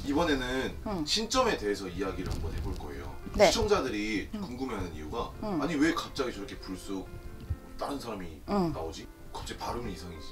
이번에는 신점에 대해서 이야기를 한번 해볼 거예요. 네. 시청자들이 궁금해하는 이유가 아니 왜 갑자기 저렇게 불쑥 다른 사람이 나오지? 갑자기 발음이 이상이지.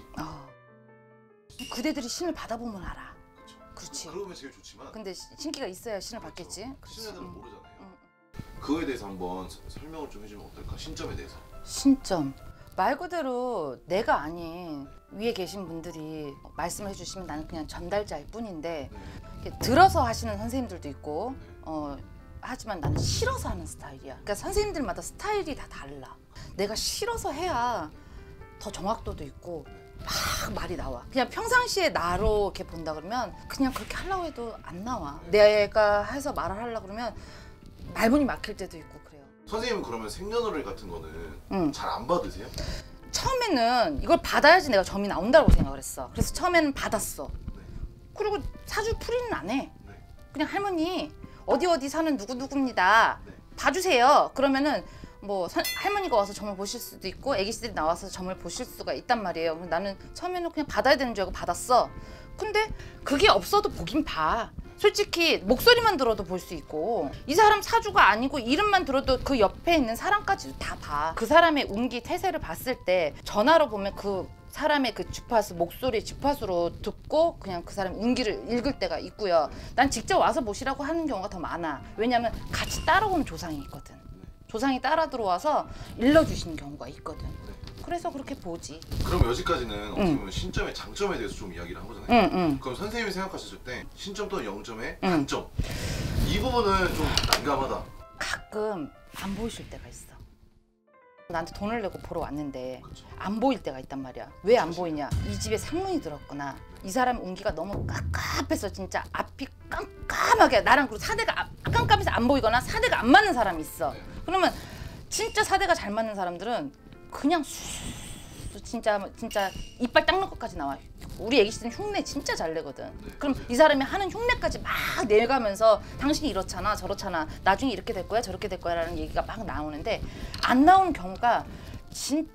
그대들이 신을 받아보면 알아. 그렇죠. 그렇지. 그러면 제일 좋지만 근데 신기가 있어야 신을 그렇죠. 받겠지. 신자들은 모르잖아요. 그거에 대해서 한번 설명을 좀 해주면 어떨까? 신점에 대해서. 신점. 말 그대로 내가 아닌 위에 계신 분들이 말씀을 해주시면 나는 그냥 전달자일 뿐인데 이렇게 들어서 하시는 선생님들도 있고 하지만 나는 싫어서 하는 스타일이야. 그러니까 선생님들마다 스타일이 다 달라. 내가 싫어서 해야 더 정확도도 있고 막 말이 나와. 그냥 평상시에 나로 이렇게 본다 그러면 그냥 그렇게 하려고 해도 안 나와. 내가 해서 말을 하려고 그러면 말문이 막힐 때도 있고 그래요. 선생님은 그러면 생년월일 같은 거는 잘 안 받으세요? 처음에는 이걸 받아야지 내가 점이 나온다고 생각을 했어. 그래서 처음에는 받았어. 그리고 사주 풀이는 안 해. 그냥 할머니 어디 사는 누구누구입니다. 봐주세요. 그러면은 뭐 할머니가 와서 점을 보실 수도 있고 애기씨들이 나와서 점을 보실 수가 있단 말이에요. 나는 처음에는 그냥 받아야 되는 줄 알고 받았어. 근데 그게 없어도 보긴 봐. 솔직히 목소리만 들어도 볼 수 있고 이 사람 사주가 아니고 이름만 들어도 그 옆에 있는 사람까지도 다 봐. 그 사람의 운기 태세를 봤을 때 전화로 보면 그 사람의 그 주파수 목소리 주파수로 듣고 그냥 그 사람 운기를 읽을 때가 있고요. 난 직접 와서 보시라고 하는 경우가 더 많아. 왜냐면 같이 따라오는 조상이 있거든. 조상이 따라 들어와서 일러주시는 경우가 있거든. 그래서 그렇게 보지. 그럼 여기까지는 어떻게 보면 신점의 장점에 대해서 좀 이야기를 한 거잖아요. 그럼 선생님이 생각하셨을 때 신점 또는 0점의 단점 이 부분은 좀 난감하다. 가끔 안 보이실 때가 있어. 나한테 돈을 내고 보러 왔는데 그쵸. 안 보일 때가 있단 말이야. 왜 안 보이냐? 이 집에 상문이 들었구나. 이 사람 운기가 너무 깝깝해서 진짜 앞이 깜깜하게 나랑 그리고 사대가 깜깜해서 안 보이거나 사대가 안 맞는 사람이 있어. 그러면 진짜 사대가 잘 맞는 사람들은 그냥 진짜 이빨 닦는 것까지 나와. 우리 애기씨는 흉내 진짜 잘 내거든. 그럼 이 사람이 하는 흉내까지 막 내가면서 당신이 이렇잖아 저렇잖아 나중에 이렇게 될 거야 저렇게 될 거야 라는 얘기가 막 나오는데 안 나오는 경우가 진짜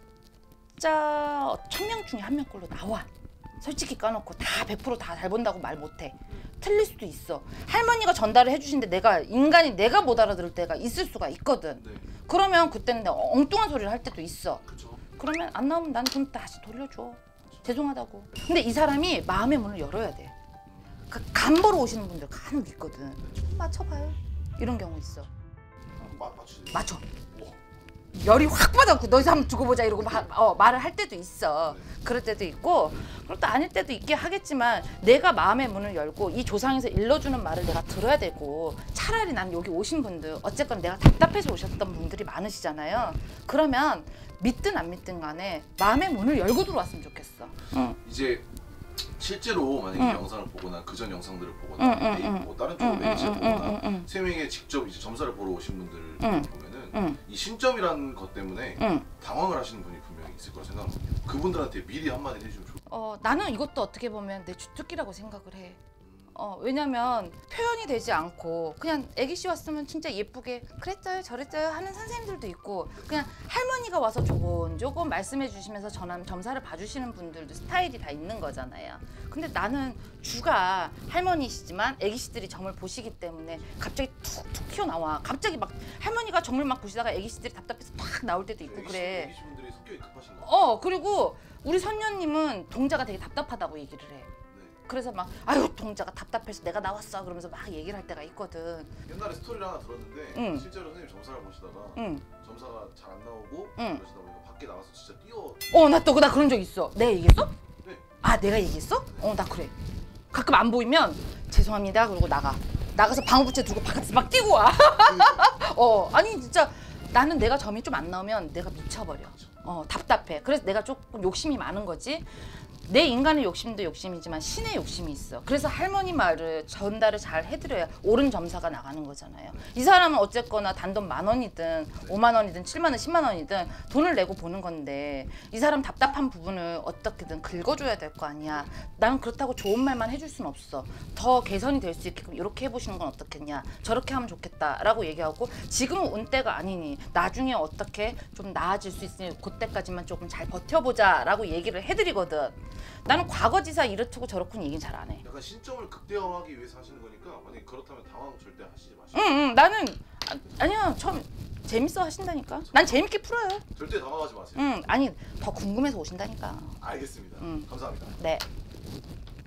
1000명 중에 1명꼴로 나와. 솔직히 까놓고 다 100% 다 잘 본다고 말 못해. 틀릴 수도 있어. 할머니가 전달을 해주시는데 내가 못 알아들을 때가 있을 수가 있거든. 그러면 그때는 내가 엉뚱한 소리를 할 때도 있어. 그러면 안 나오면 난 돈 다시 돌려줘. 죄송하다고. 근데 이 사람이 마음의 문을 열어야 돼. 간 보러 오시는 분들 간혹 있거든. 좀 맞춰봐요. 이런 경우 있어. 맞춰. 열이 확 받았고 너 한번 두고 보자 이러고 말을 할 때도 있어. 그럴 때도 있고 그럼 또 아닐 때도 있긴 하겠지만 내가 마음의 문을 열고 이 조상에서 일러주는 말을 내가 들어야 되고 차라리 난 여기 오신 분들 어쨌건 내가 답답해서 오셨던 분들이 많으시잖아요. 그러면 믿든 안 믿든 간에 마음의 문을 열고 들어왔으면 좋겠어. 이제 실제로 만약에 영상을 보거나 그전 영상들을 보거나 뭐 다른 쪽으로 매니지를 보거나 선생님에게 직접 이제 점사를 보러 오신 분들을 보면은 이 신점이라는 것 때문에 당황을 하시는 분이 분명히 있을 거라 생각합니다. 그분들한테 미리 한마디 해주면 좋을 나는 이것도 어떻게 보면 내 주특기라고 생각을 해. 왜냐면 표현이 되지 않고 그냥 애기씨 왔으면 진짜 예쁘게 그랬어요 저랬어요 하는 선생님들도 있고 그냥 할머니가 와서 조곤조곤 말씀해 주시면서 점사를 봐주시는 분들도 스타일이 다 있는 거잖아요. 근데 나는 주가 할머니시지만 애기씨들이 점을 보시기 때문에 갑자기 툭툭 튀어나와. 갑자기 막 할머니가 점을 막 보시다가 애기씨들이 답답해서 팍 나올 때도 있고 그래. 애기씨분들이 성격이 급하신 거. 그리고 우리 선녀님은 동자가 되게 답답하다고 얘기를 해. 그래서 막 아유 동자가 답답해서 내가 나왔어 그러면서 막 얘기를 할 때가 있거든. 옛날에 스토리를 하나 들었는데 실제로 선생님 점사를 보시다가 점사가 잘 안 나오고 그러시다 보니까 밖에 나가서 진짜 나 그런 적 있어. 내가 얘기했어? 네. 아 내가 얘기했어? 나 그래. 가끔 안 보이면 죄송합니다 그러고 나가서 방어부채 들고 바깥에서 막 뛰고 와. 아니 진짜 나는 내가 점이 좀 안 나오면 내가 미쳐버려. 답답해. 그래서 내가 조금 욕심이 많은 거지. 내 인간의 욕심도 욕심이지만 신의 욕심이 있어. 그래서 할머니 말을 전달을 잘 해드려야 옳은 점사가 나가는 거잖아요. 이 사람은 어쨌거나 단돈 10,000원이든 50,000원이든 70,000원, 10,000원이든 돈을 내고 보는 건데 이 사람 답답한 부분을 어떻게든 긁어줘야 될 거 아니야. 나는 그렇다고 좋은 말만 해줄 수는 없어. 더 개선이 될 수 있게끔 이렇게 해보시는 건 어떻겠냐. 저렇게 하면 좋겠다라고 얘기하고 지금은 온 때가 아니니 나중에 어떻게 좀 나아질 수 있으니 그때까지만 조금 잘 버텨보자 라고 얘기를 해드리거든. 나는 과거지사 이렇고 저렇고는 얘기는 잘 안 해. 약간 신점을 극대화하기 위해서 하시는 거니까 만약에 그렇다면 당황 절대 하시지 마시고. 응, 나는 아니야 처음 재밌어 하신다니까. 난 재밌게 풀어요. 절대 당황하지 마세요. 응, 아니 더 궁금해서 오신다니까. 알겠습니다. 감사합니다. 네.